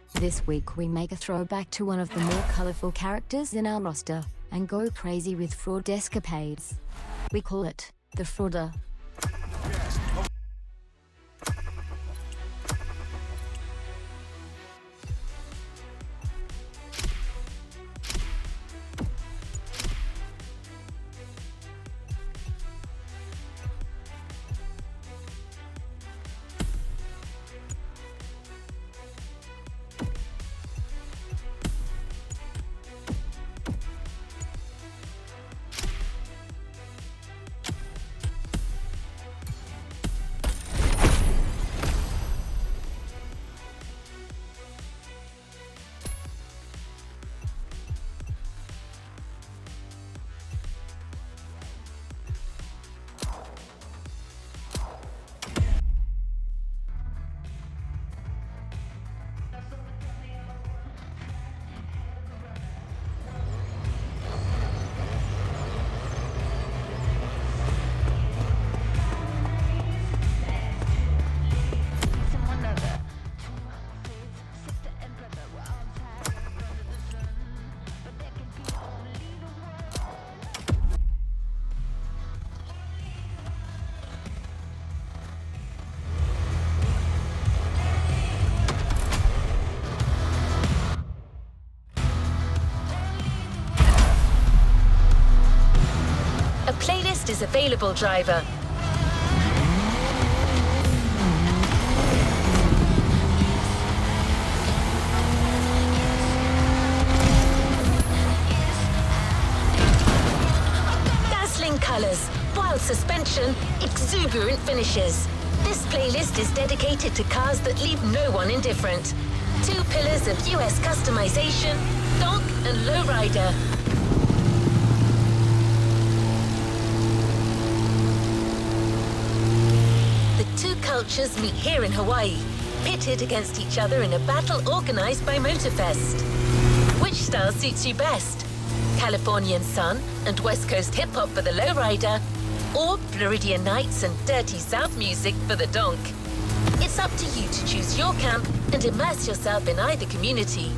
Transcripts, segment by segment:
This week we make a throwback to one of the more colorful characters in our roster and go crazy with fraud escapades. We call it the Frauder. A playlist is available, driver. Dazzling colors, wild suspension, exuberant finishes. This playlist is dedicated to cars that leave no one indifferent. 2 pillars of US customization, donk and lowrider. Two cultures meet here in Hawaii, pitted against each other in a battle organized by Motorfest. Which style suits you best? Californian sun and West Coast hip-hop for the lowrider, or Floridian nights and dirty South music for the donk? It's up to you to choose your camp and immerse yourself in either community.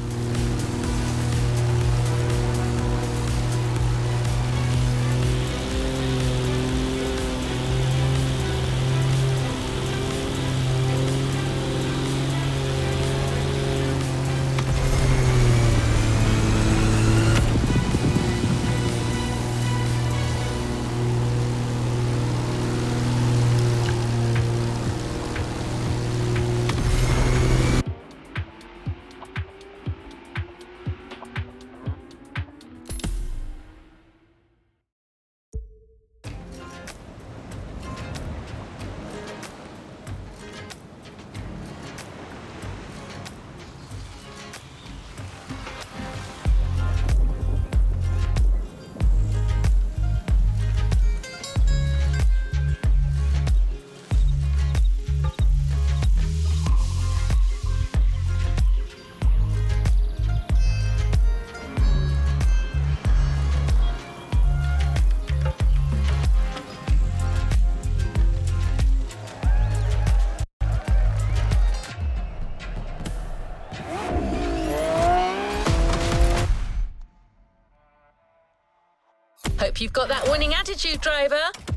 Hope you've got that winning attitude, driver.